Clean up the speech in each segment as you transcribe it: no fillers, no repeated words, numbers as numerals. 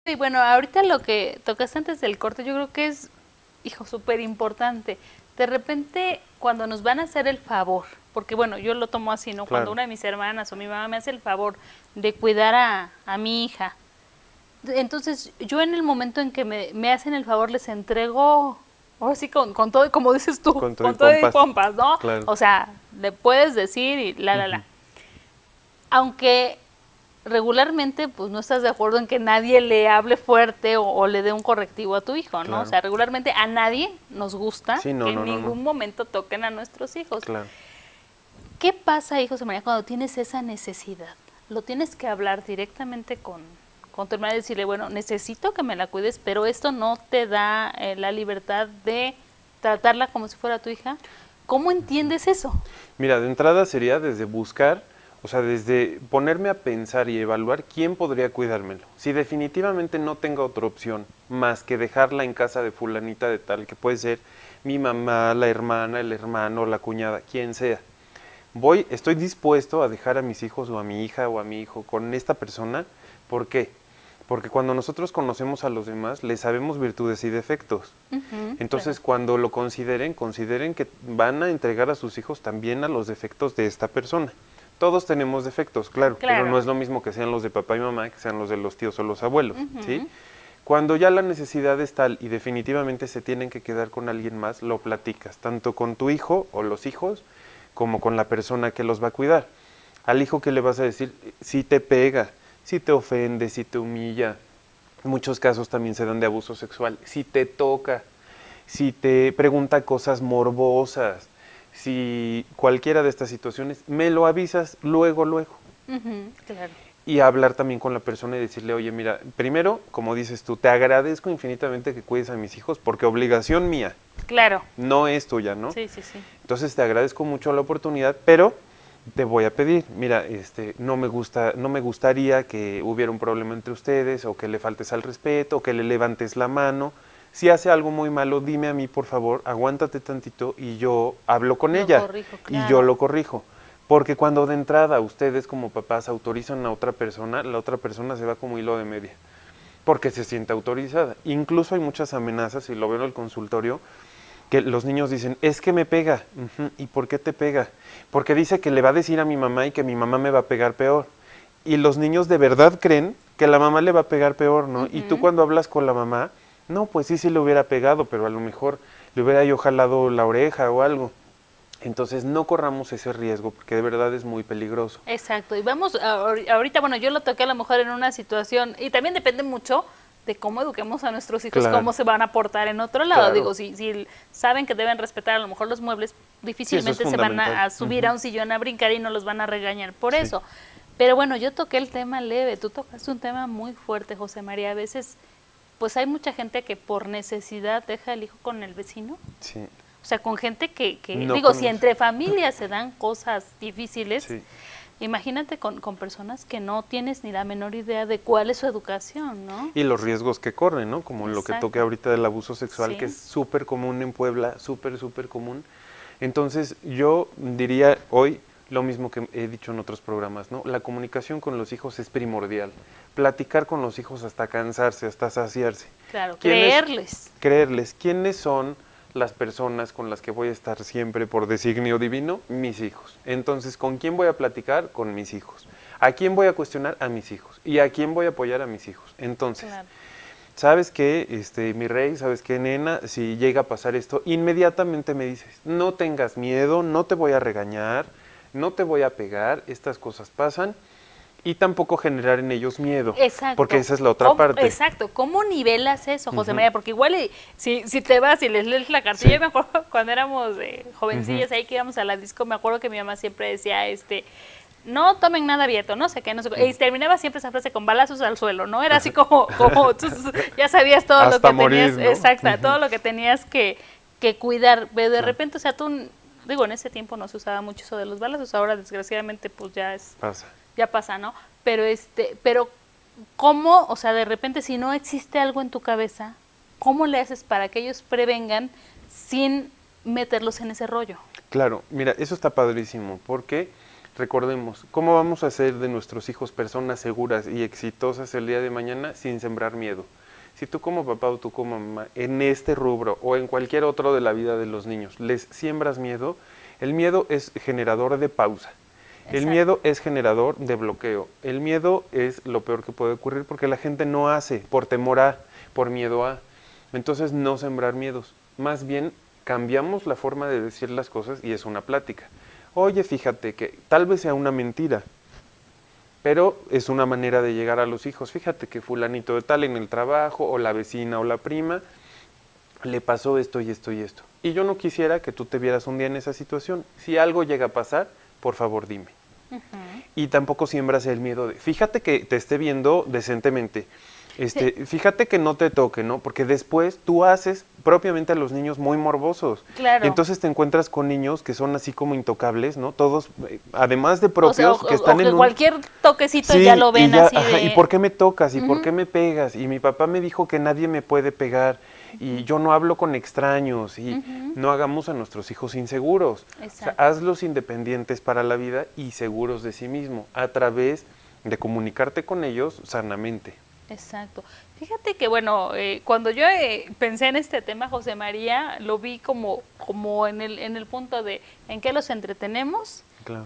Y bueno, ahorita lo que tocaste antes del corte, yo creo que es, hijo, súper importante. De repente, cuando nos van a hacer el favor, porque bueno, yo lo tomo así, ¿no? Cuando Claro, una de mis hermanas o mi mamá me hace el favor de cuidar a mi hija, entonces yo en el momento en que me hacen el favor les entrego, ahora sí, con todo, como dices tú, con todo y con todo y pompas. pompas, ¿no? Claro. O sea, le puedes decir y Ujú. Aunque regularmente pues no estás de acuerdo en que nadie le hable fuerte o le dé un correctivo a tu hijo, ¿no? O Claro. sea, regularmente a nadie nos gusta Sí, no, que en no, no, no. ningún momento toquen a nuestros hijos. Claro. ¿Qué pasa, hijo de María, cuando tienes esa necesidad? Lo tienes que hablar directamente con tu hermana y decirle, bueno, necesito que me la cuides, pero esto no te da la libertad de tratarla como si fuera tu hija. ¿Cómo entiendes eso? Mira, de entrada sería desde buscar, o sea, desde ponerme a pensar y evaluar quién podría cuidármelo. Si definitivamente no tengo otra opción más que dejarla en casa de fulanita de tal, que puede ser mi mamá, la hermana, el hermano, la cuñada, quien sea. Estoy dispuesto a dejar a mis hijos o a mi hija o a mi hijo con esta persona. ¿Por qué? Porque cuando nosotros conocemos a los demás, les sabemos virtudes y defectos. Claro. Entonces, cuando lo consideren que van a entregar a sus hijos también a los defectos de esta persona. Todos tenemos defectos, claro, pero Claro. no es lo mismo que sean los de papá y mamá que sean los de los tíos o los abuelos, ¿sí? Cuando ya la necesidad es tal y definitivamente se tienen que quedar con alguien más, lo platicas, tanto con tu hijo o los hijos, como con la persona que los va a cuidar. Al hijo, ¿qué le vas a decir? Si te pega, si te ofende, si te humilla, muchos casos también se dan de abuso sexual, si te toca, si te pregunta cosas morbosas, si cualquiera de estas situaciones, me lo avisas luego, luego. Claro. Y hablar también con la persona y decirle, oye, mira, primero, como dices tú, te agradezco infinitamente que cuides a mis hijos porque obligación mía, Claro. no es tuya, ¿no? Sí, sí, sí. Entonces te agradezco mucho la oportunidad, pero te voy a pedir, mira, no me gustaría que hubiera un problema entre ustedes, o que le faltes al respeto, o que le levantes la mano. Si hace algo muy malo, dime a mí, por favor, aguántate tantito y yo hablo con Lo ella corrijo, y yo claro. lo corrijo. Porque cuando de entrada ustedes como papás autorizan a otra persona, la otra persona se va como hilo de media, porque se siente autorizada. Incluso hay muchas amenazas, y lo veo en el consultorio, que los niños dicen, es que me pega. ¿Y por qué te pega? Porque dice que le va a decir a mi mamá y que mi mamá me va a pegar peor. Y los niños de verdad creen que la mamá le va a pegar peor, ¿no? Y tú cuando hablas con la mamá, no, pues sí, sí le hubiera pegado, pero a lo mejor le hubiera yo jalado la oreja o algo. Entonces no corramos ese riesgo, porque de verdad es muy peligroso. Exacto. Y vamos, ahorita, bueno, yo lo toqué a lo mejor en una situación, y también depende mucho de cómo eduquemos a nuestros hijos, Claro, cómo se van a portar en otro lado. claro. Digo, si saben que deben respetar a lo mejor los muebles, Sí, eso es difícilmente se van fundamental. a subir a un sillón a brincar y no los van a regañar por Sí, eso. Pero bueno, yo toqué el tema leve, tú tocaste un tema muy fuerte, José María. A veces, pues hay mucha gente que por necesidad deja el hijo con el vecino. sí. O sea, con gente que No digo, si conoce. entre familias se dan cosas difíciles, Sí. imagínate con personas que no tienes ni la menor idea de cuál es su educación, ¿no? Y los riesgos que corren, ¿no? Como lo que Exacto. toque ahorita del abuso sexual, que es Sí, súper común en Puebla, súper, súper común. Entonces, yo diría hoy lo mismo que he dicho en otros programas, ¿no? La comunicación con los hijos es primordial. Platicar con los hijos hasta cansarse, hasta saciarse. claro, ¿Quiénes, creerles. creerles, quiénes son las personas con las que voy a estar siempre por designio divino? Mis hijos. Entonces, ¿con quién voy a platicar? Con mis hijos. ¿A quién voy a cuestionar? A mis hijos. ¿Y a quién voy a apoyar? A mis hijos. Entonces, Claro. ¿sabes qué, mi rey? ¿Sabes qué, nena? Si llega a pasar esto, inmediatamente me dices, no tengas miedo, no te voy a regañar, no te voy a pegar, estas cosas pasan, y tampoco generar en ellos miedo, Exacto. porque esa es la otra parte. Exacto. ¿Cómo nivelas eso, José María? Porque igual si te vas y les lees la cartilla, Sí. yo me acuerdo cuando éramos jovencillas ahí que íbamos a la disco, me acuerdo que mi mamá siempre decía, no tomen nada abierto, no sé qué, no sé qué. Y terminaba siempre esa frase con balazos al suelo, ¿no? Era así como tú ya sabías todo lo Hasta que morir, tenías, ¿no? exacta, todo lo que tenías que cuidar. Pero de Claro. repente, o sea, digo, en ese tiempo no se usaba mucho eso de los balazos, ahora desgraciadamente pues Pasa. ya pasa, ¿no? Pero ¿cómo, o sea, de repente si no existe algo en tu cabeza, cómo le haces para que ellos prevengan sin meterlos en ese rollo? Claro, mira, eso está padrísimo, porque Recordemos, ¿cómo vamos a hacer de nuestros hijos personas seguras y exitosas el día de mañana sin sembrar miedo? Si tú como papá o tú como mamá, en este rubro o en cualquier otro de la vida de los niños, les siembras miedo, el miedo es generador de pausa. Exacto. El miedo es generador de bloqueo. El miedo es lo peor que puede ocurrir porque la gente no hace por temor a, por miedo a. Entonces, no sembrar miedos. Más bien, cambiamos la forma de decir las cosas y es una plática. Oye, fíjate que tal vez sea una mentira, pero es una manera de llegar a los hijos. Fíjate que fulanito de tal en el trabajo, o la vecina o la prima, le pasó esto y esto y esto. Y yo no quisiera que tú te vieras un día en esa situación. Si algo llega a pasar, por favor dime. Y tampoco siembras el miedo de, fíjate que te esté viendo decentemente, fíjate que no te toque, ¿no? Porque después tú haces propiamente a los niños muy morbosos. Claro. Y entonces te encuentras con niños que son así como intocables, ¿no? Todos, además de propios, o sea, que están en cualquier toquecito sí, ya lo ven así ajá, de... ¿y por qué me tocas? ¿Y por qué me pegas? Y mi papá me dijo que nadie me puede pegar. Y yo no hablo con extraños. Y no hagamos a nuestros hijos inseguros. O sea, hazlos independientes para la vida y seguros de sí mismo, a través de comunicarte con ellos sanamente. Exacto. Fíjate que, bueno, cuando yo pensé en este tema, José María, lo vi como en el punto de en qué los entretenemos, Claro.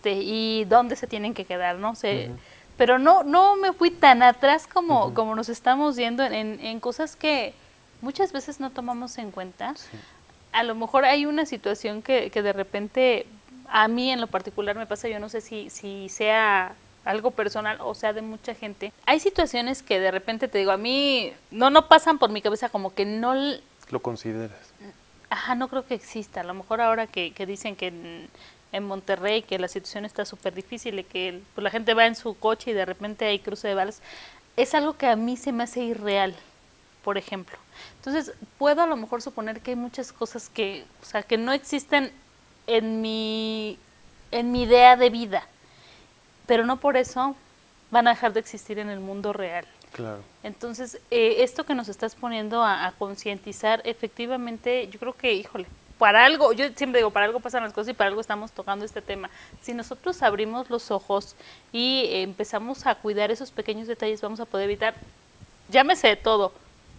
y dónde se tienen que quedar, ¿no? Pero no me fui tan atrás como nos estamos yendo en cosas que muchas veces no tomamos en cuenta. Sí. A lo mejor hay una situación que de repente a mí en lo particular me pasa, yo no sé si sea algo personal o sea de mucha gente. Hay situaciones que de repente te digo, a mí no pasan por mi cabeza, como que no... ¿Lo consideras? Ajá, no creo que exista. A lo mejor ahora que dicen que en Monterrey que la situación está súper difícil y que pues, la gente va en su coche y de repente hay cruce de balas, es algo que a mí se me hace irreal, por ejemplo. Entonces, puedo a lo mejor suponer que hay muchas cosas que, o sea, que no existen en mi idea de vida, pero no por eso van a dejar de existir en el mundo real. Claro. Entonces, esto que nos estás poniendo a concientizar, efectivamente, yo creo que, híjole, para algo, yo siempre digo, para algo pasan las cosas y para algo estamos tocando este tema. Si nosotros abrimos los ojos y empezamos a cuidar esos pequeños detalles, vamos a poder evitar, llámese de todo,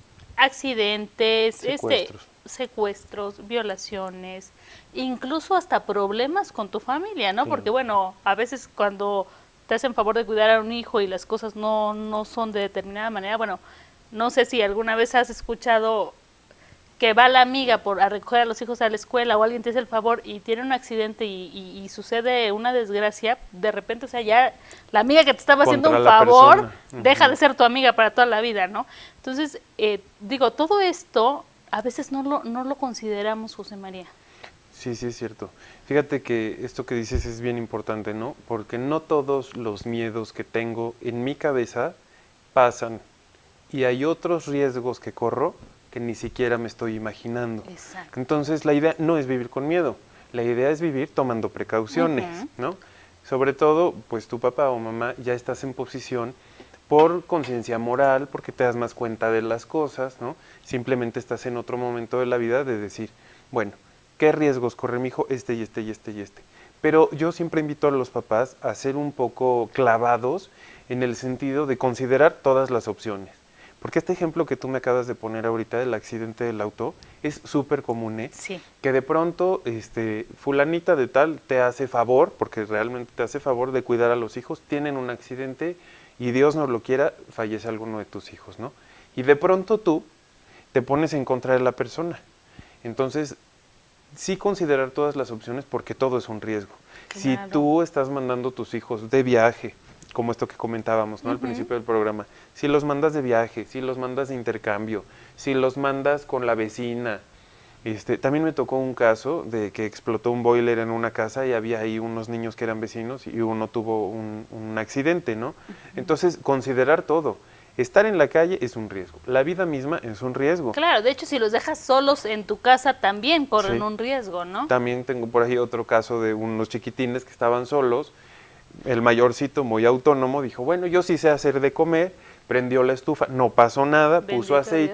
accidentes, secuestros, violaciones, incluso hasta problemas con tu familia, ¿no? Claro. Porque, bueno, a veces cuando te hacen favor de cuidar a un hijo y las cosas no son de determinada manera, bueno, no sé si alguna vez has escuchado que va la amiga a recoger a los hijos a la escuela o alguien te hace el favor y tiene un accidente y sucede una desgracia, de repente, o sea, ya la amiga que te estaba haciendo un favor deja de ser tu amiga para toda la vida, ¿no? Entonces, digo, todo esto a veces no lo consideramos, José María. Sí, es cierto. Fíjate que esto que dices es bien importante, ¿no? Porque no todos los miedos que tengo en mi cabeza pasan y hay otros riesgos que corro que ni siquiera me estoy imaginando. Exacto. Entonces, la idea no es vivir con miedo, la idea es vivir tomando precauciones, ¿no? Sobre todo, pues tu papá o mamá ya estás en posición por conciencia moral, porque te das más cuenta de las cosas, ¿no? Simplemente estás en otro momento de la vida de decir, bueno, ¿qué riesgos corre mi hijo? Este y este y este y este. Pero yo siempre invito a los papás a ser un poco clavados en el sentido de considerar todas las opciones. Porque este ejemplo que tú me acabas de poner ahorita del accidente del auto es súper común, ¿eh? Sí. Que de pronto fulanita de tal te hace favor, porque realmente te hace favor de cuidar a los hijos, tienen un accidente y Dios no lo quiera, fallece alguno de tus hijos, ¿no? Y de pronto tú te pones en contra de la persona. Entonces, sí considerar todas las opciones porque todo es un riesgo. Claro. Si tú estás mandando tus hijos de viaje, como esto que comentábamos, ¿no? Al principio del programa, si los mandas de viaje, si los mandas de intercambio, si los mandas con la vecina, también me tocó un caso de que explotó un boiler en una casa y había ahí unos niños que eran vecinos y uno tuvo un accidente, ¿no? Entonces, considerar todo. Estar en la calle es un riesgo, la vida misma es un riesgo. Claro, de hecho, si los dejas solos en tu casa también corren un riesgo, ¿no? También tengo por ahí otro caso de unos chiquitines que estaban solos. El mayorcito, muy autónomo, dijo, bueno, yo sí sé hacer de comer, prendió la estufa, no pasó nada, puso aceite,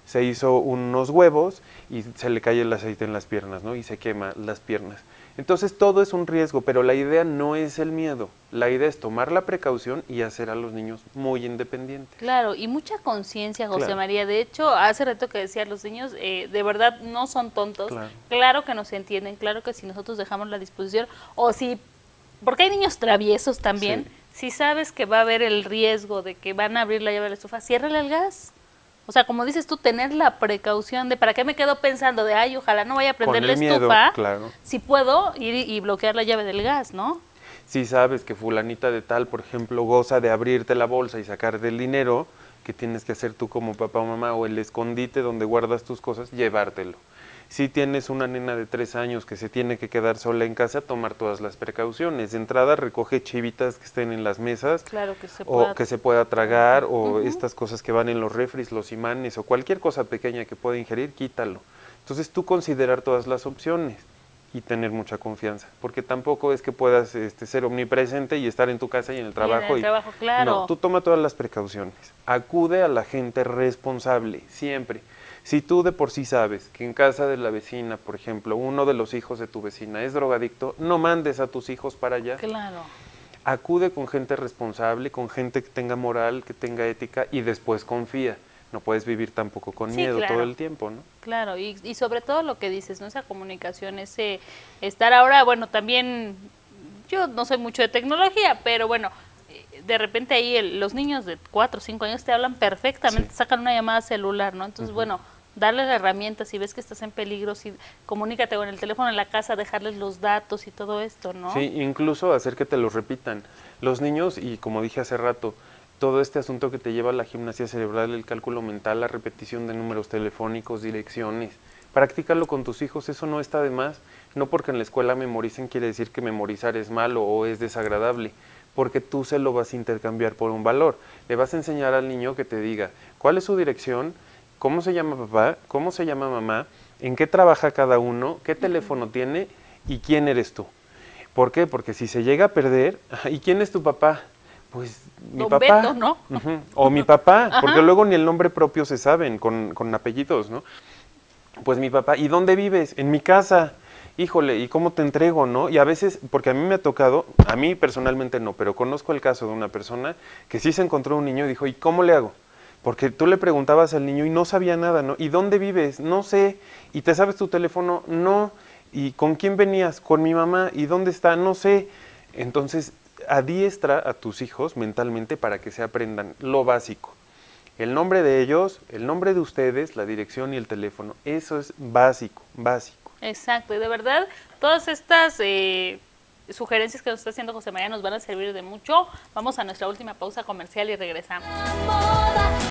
se hizo unos huevos y se le cae el aceite en las piernas, ¿no? Y se quema las piernas. Entonces todo es un riesgo, pero la idea no es el miedo, la idea es tomar la precaución y hacer a los niños muy independientes. Claro, y mucha conciencia, José Claro. María. De hecho, hace rato que decía, los niños de verdad no son tontos. Claro. Claro que nos entienden, claro que si nosotros dejamos la disposición, o si, porque hay niños traviesos también, si sabes que va a haber el riesgo de que van a abrir la llave de la estufa, ciérrale el gas. O sea, como dices tú, tener la precaución de para qué me quedo pensando de, ay, ojalá no vaya a prender Con la el miedo, estufa, claro. si puedo ir y bloquear la llave del gas, ¿no? Si sabes que fulanita de tal, por ejemplo, goza de abrirte la bolsa y sacar del dinero, que tienes que hacer tú como papá o mamá, o el escondite donde guardas tus cosas, llevártelo. Si tienes una nena de 3 años que se tiene que quedar sola en casa, tomar todas las precauciones. De entrada, recoge chivitas que estén en las mesas, Claro que se o pueda. que se pueda tragar, o estas cosas que van en los refris, los imanes, o cualquier cosa pequeña que pueda ingerir, quítalo. Entonces tú considerar todas las opciones y tener mucha confianza, porque tampoco es que puedas ser omnipresente y estar en tu casa y en el trabajo. Claro. No, tú toma todas las precauciones, acude a la gente responsable, siempre. Si tú de por sí sabes que en casa de la vecina, por ejemplo, uno de los hijos de tu vecina es drogadicto, no mandes a tus hijos para allá. Claro. Acude con gente responsable, con gente que tenga moral, que tenga ética y después confía. No puedes vivir tampoco con miedo claro. todo el tiempo, ¿no? Claro, y sobre todo lo que dices, ¿no? Esa comunicación, ese estar ahora, bueno, también, yo no soy mucho de tecnología, pero bueno, de repente ahí los niños de 4 o 5 años te hablan perfectamente, Sí. sacan una llamada celular, ¿no? Entonces, bueno, darles la herramienta, si ves que estás en peligro, si comunícate con el teléfono en la casa, dejarles los datos y todo esto, ¿no? Sí, incluso hacer que te lo repitan. Los niños, y como dije hace rato, todo este asunto que te lleva a la gimnasia cerebral, el cálculo mental, la repetición de números telefónicos, direcciones, practícalo con tus hijos, eso no está de más. No porque en la escuela memoricen quiere decir que memorizar es malo o es desagradable, porque tú se lo vas a intercambiar por un valor. Le vas a enseñar al niño que te diga cuál es su dirección, cómo se llama papá, cómo se llama mamá, en qué trabaja cada uno, qué teléfono tiene y quién eres tú. ¿Por qué? Porque si se llega a perder, ¿y quién es tu papá? Pues mi Don papá. Beto, ¿no? O mi papá, porque luego ni el nombre propio se saben con apellidos, ¿no? Pues mi papá, ¿y dónde vives? En mi casa. Híjole, ¿y cómo te entrego, no? Y a veces, porque a mí me ha tocado, a mí personalmente no, pero conozco el caso de una persona que sí se encontró un niño y dijo, ¿y cómo le hago? Porque tú le preguntabas al niño y no sabía nada, ¿no? ¿Y dónde vives? No sé. ¿Y te sabes tu teléfono? No. ¿Y con quién venías? Con mi mamá. ¿Y dónde está? No sé. Entonces, adiestra a tus hijos mentalmente para que se aprendan lo básico. El nombre de ellos, el nombre de ustedes, la dirección y el teléfono. Eso es básico, básico. Exacto, y de verdad, todas estas sugerencias que nos está haciendo José María nos van a servir de mucho. Vamos a nuestra última pausa comercial y regresamos.